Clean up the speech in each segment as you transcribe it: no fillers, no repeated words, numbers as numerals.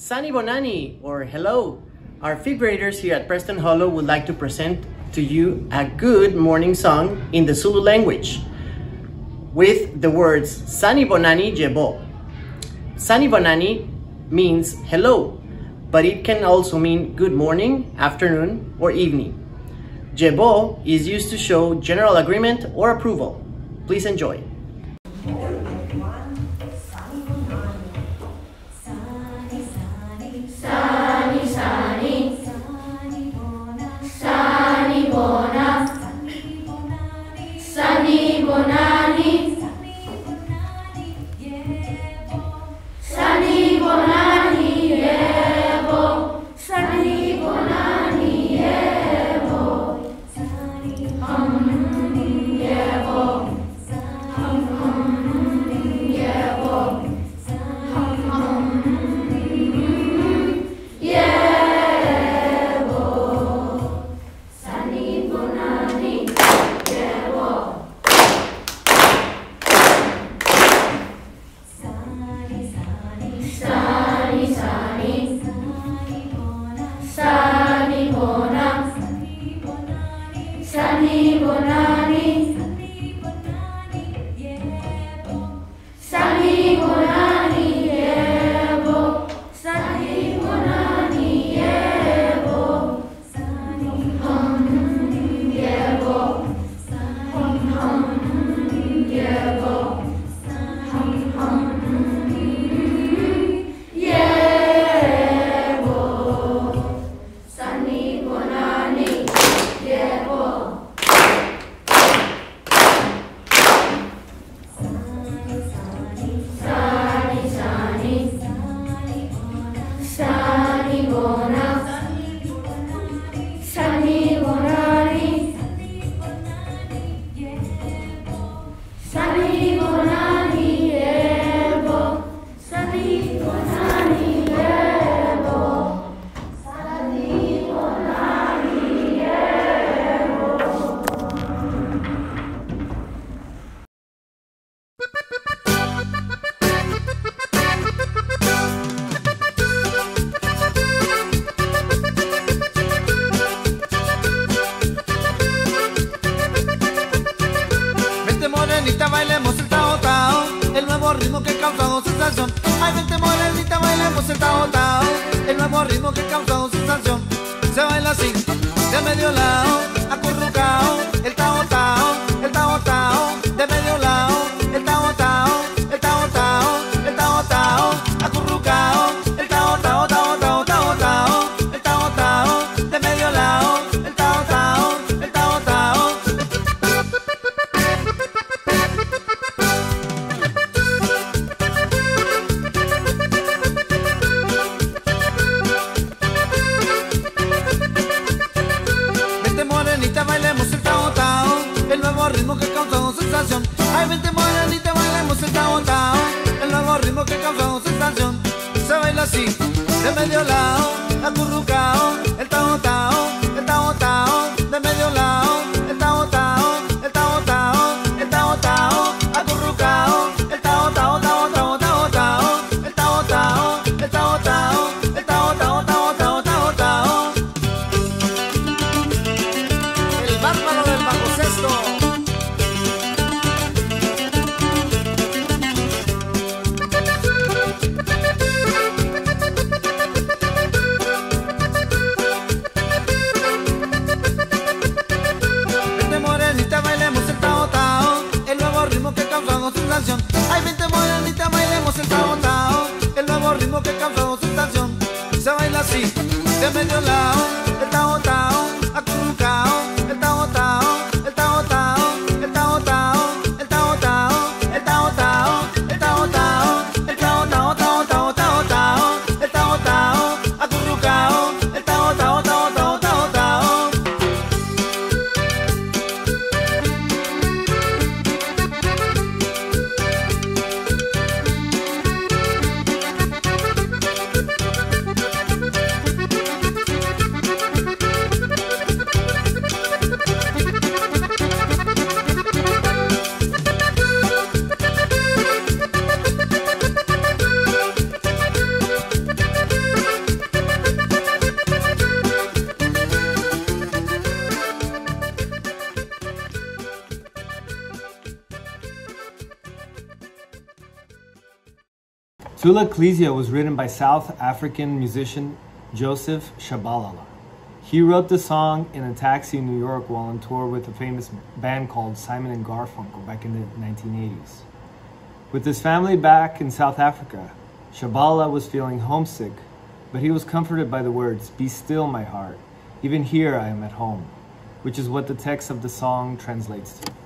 Sani Bonani, or hello. Our fifth graders here at Preston Hollow would like to present to you a good morning song in the Zulu language with the words Sani Bonani Jebo. Sani Bonani means hello, but it can also mean good morning, afternoon, or evening. Jebo is used to show general agreement or approval. Please enjoy. Bailemos el tao tao, el nuevo ritmo que ha causado sensación. Ay, vente morenita, bailemos el tao tao, el nuevo ritmo que ha causado sensación. Se baila así, de medio lado, acurrucao, el tao tao, el tao tao, de medio lado, el tao tao, el tao tao, el tao tao, acurrucao, el tao tao, tao tao, tao tao, el tao tao, de medio lado, el tao tao, el tao tao. Bailemos el tao tao, el nuevo ritmo que ha causado sensación. Ay, vente morenita, bailemos el tao tao, el nuevo ritmo que ha causado sensación. Se baila así, de medio lado, acurrucao, el tao tao, el tao tao, de medio lado, el tao tao, el tao tao, el tao tao, acurrucao, el tao tao, tao tao, tao tao, el tao tao, el tao tao, el tao tao, tao tao, tao tao. Bárbaro del bajo sexto. Vente morenita, bailemos el tao tao, el nuevo ritmo que ha causado sensación. Ay, vente morenita, bailemos el tao tao, el nuevo ritmo que ha causado sensación. Se baila así, de medio lado, el tao tao, acurrucao, el tao tao, el tao tao, el tao tao, el tao tao, el tao tao, el tao tao, el tao tao, tao tao, tao tao, el tao tao, acurrucao, el tao tao, tao tao, tao tao. Tula Ecclesia was written by South African musician Joseph Shabalala. He wrote the song in a taxi in New York while on tour with a famous band called Simon and Garfunkel back in the 1980s. With his family back in South Africa, Shabalala was feeling homesick, but he was comforted by the words, "Be still, my heart. Even here I am at home," which is what the text of the song translates to.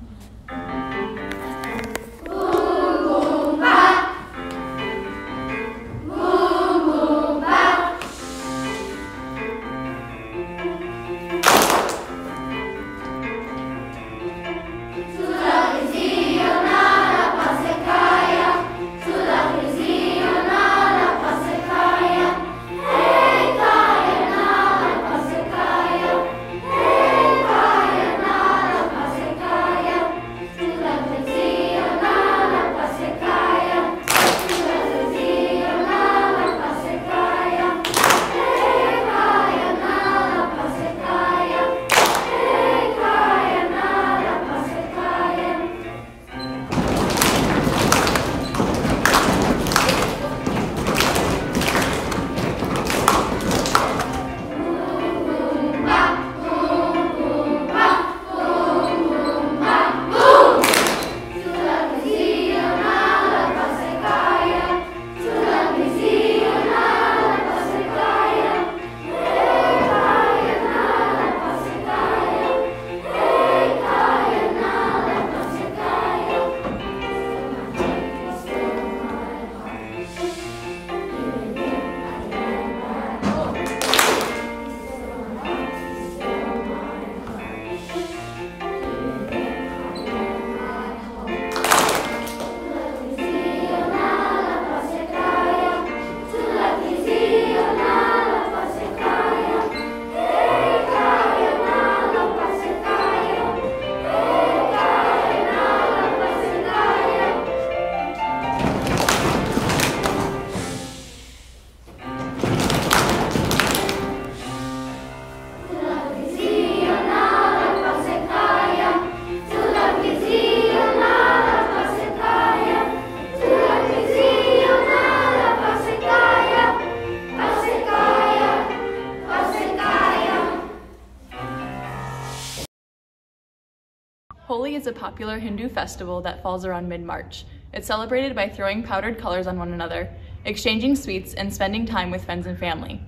Holi is a popular Hindu festival that falls around mid-March. It's celebrated by throwing powdered colors on one another, exchanging sweets, and spending time with friends and family.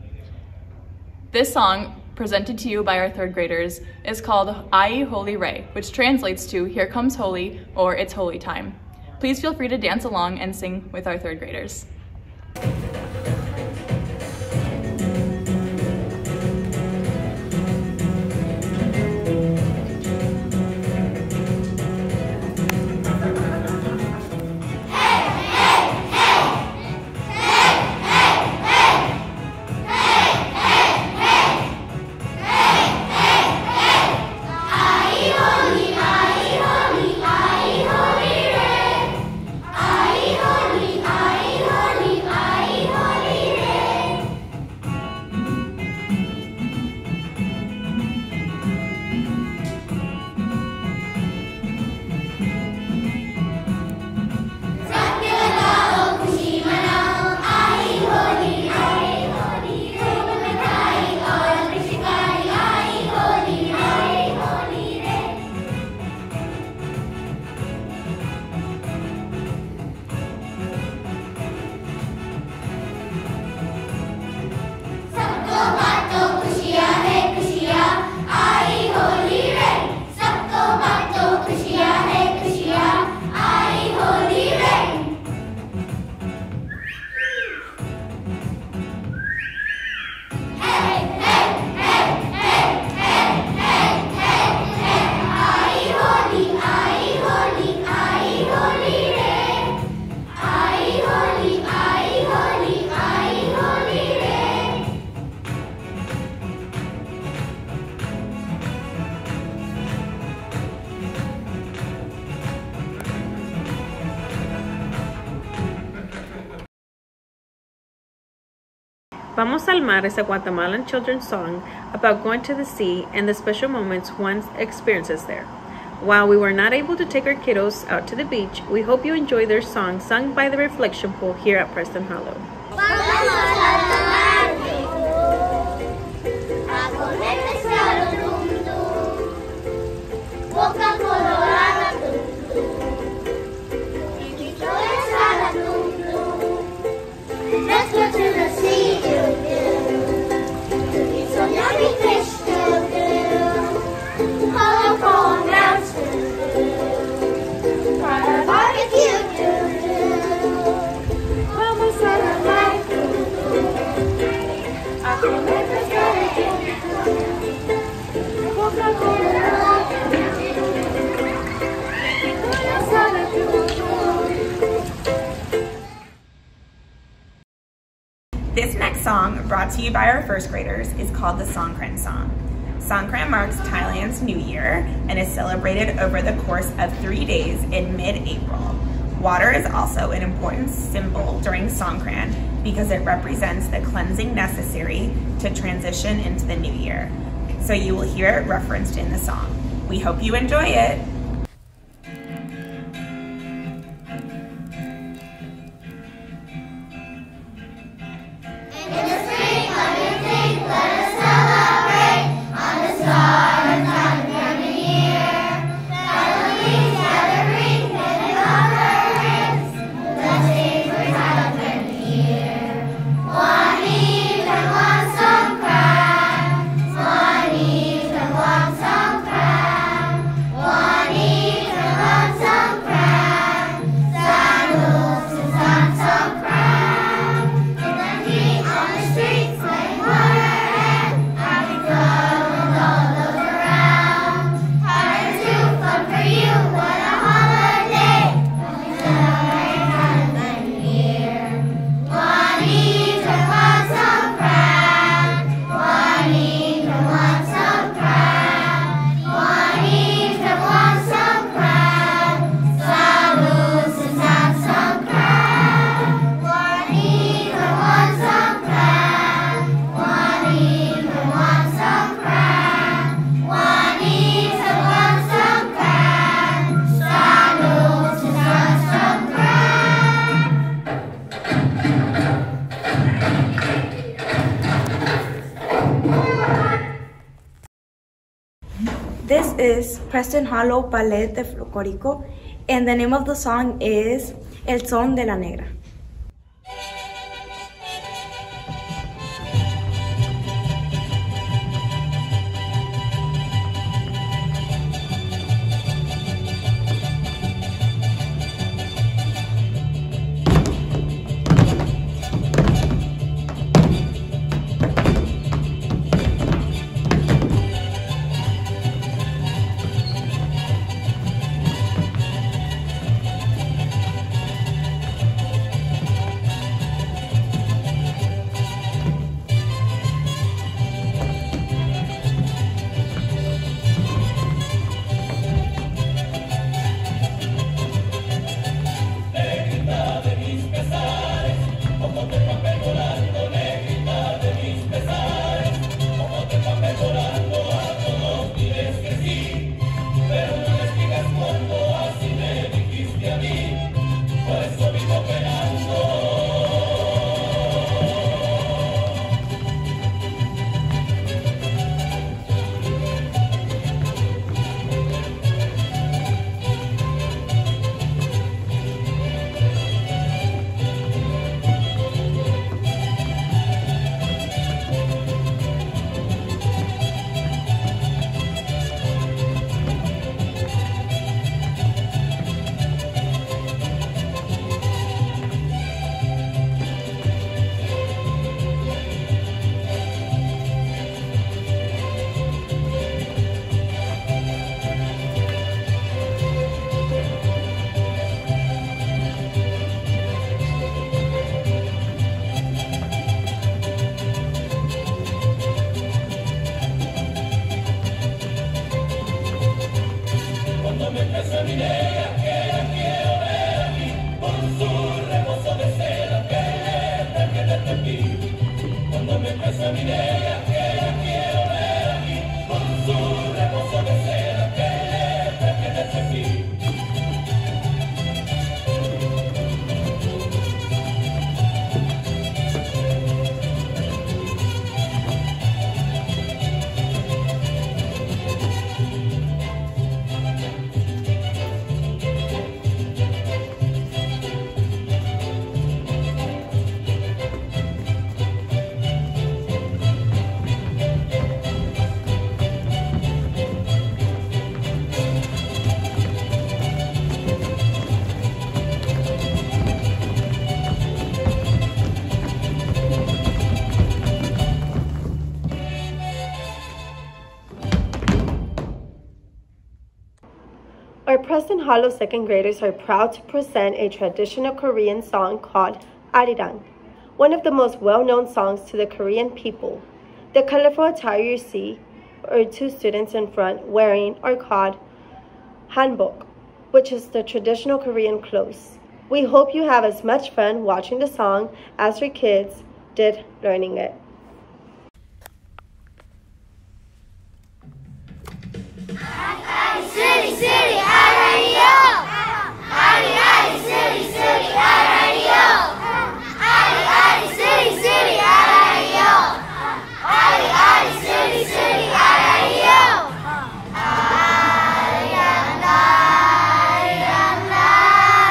This song, presented to you by our third graders, is called Ai Holi Re, which translates to Here Comes Holi, or It's Holy Time. Please feel free to dance along and sing with our third graders. Vamos al Mar is a Guatemalan children's song about going to the sea and the special moments one experiences there. While we were not able to take our kiddos out to the beach, we hope you enjoy their song sung by the Reflection Pool here at Preston Hollow. Let's go to the sea, it's so yummy fish, hollow cold mountain, fire barbecue, almost out of life, I can never get it, Coca-Cola. This next song, brought to you by our first graders, is called the Songkran song. Songkran marks Thailand's New Year and is celebrated over the course of 3 days in mid-April. Water is also an important symbol during Songkran because it represents the cleansing necessary to transition into the new year. So you will hear it referenced in the song. We hope you enjoy it. This is Preston Hollow Ballet Folklorico, and the name of the song is El Son de la Negra. Our Preston Hollow second graders are proud to present a traditional Korean song called Arirang, one of the most well-known songs to the Korean people. The colorful attire you see, or two students in front wearing, are called hanbok, which is the traditional Korean clothes. We hope you have as much fun watching the song as your kids did learning it. City, city, Arario. Ari, Ari, city, city, Arario. Ari, Ari, city, city, Arario. Ari, Ari, city, city, Arario. Arian, Arian,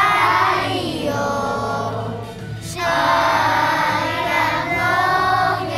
Arario. Shine and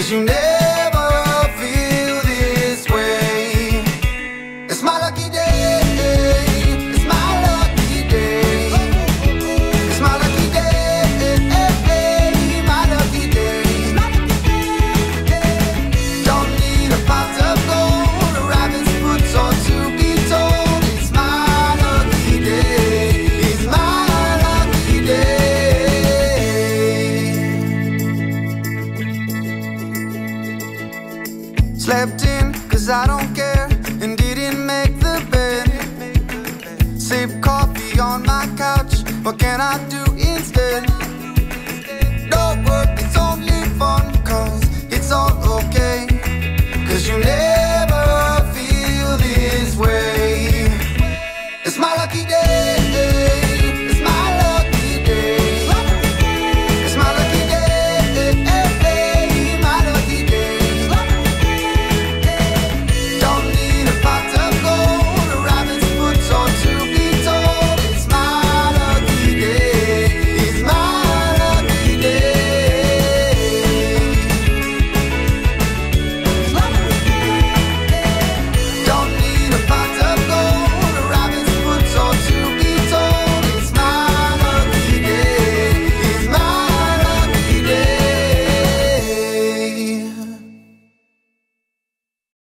'cause you never feel this way. It's my lucky day, it's my lucky day, it's my lucky day, my lucky day. Don't need a pot of gold, a rabbit's foot or to be told. It's my lucky day, it's my lucky day. Slept in 'cause I don't care and didn't make the bed. Sip coffee on my couch, what can I do